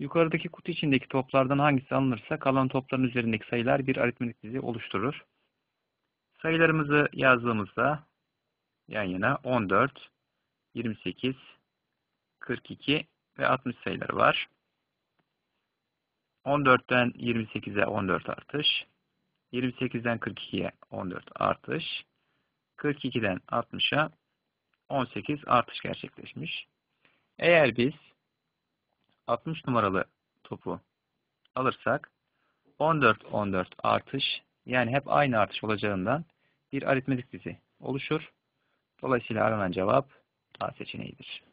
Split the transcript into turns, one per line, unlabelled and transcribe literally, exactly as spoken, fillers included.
Yukarıdaki kutu içindeki toplardan hangisi alınırsa kalan topların üzerindeki sayılar bir aritmetik dizi oluşturur. Sayılarımızı yazdığımızda yan yana on dört, yirmi sekiz, kırk iki ve altmış sayıları var. on dörtten yirmi sekize on dört artış, yirmi sekizden kırk ikiye on dört artış, kırk ikiden altmışa on sekiz artış gerçekleşmiş. Eğer biz altmış numaralı topu alırsak on dört on dört artış, yani hep aynı artış olacağından bir aritmetik dizi oluşur. Dolayısıyla aranan cevap A seçeneğidir.